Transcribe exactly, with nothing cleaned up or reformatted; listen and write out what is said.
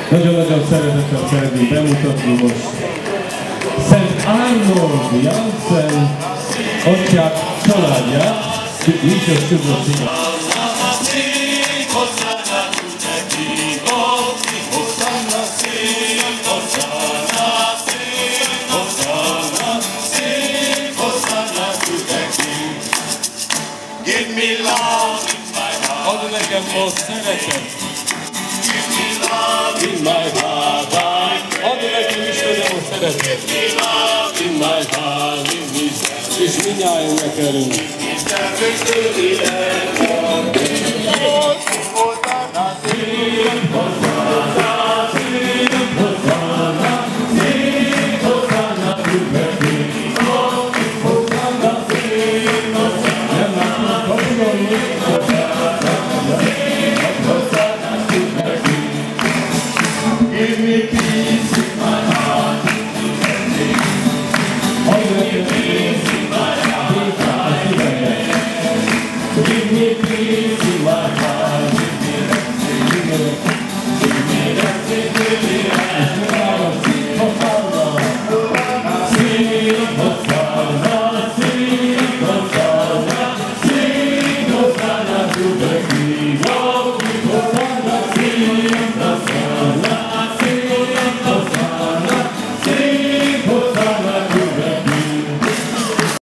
Nagyon-nagyon szeretettel szeretném bemutatni most Szent Arnold Jansen atyák családját, Jézus Krisztus. Give me love in my heart. Add nekem most szeretet. Give me love in my heart. Add nekem Istenem a szeretet. Give me love in my heart. Give me love. És mindnyájan nekelünk. Give me love.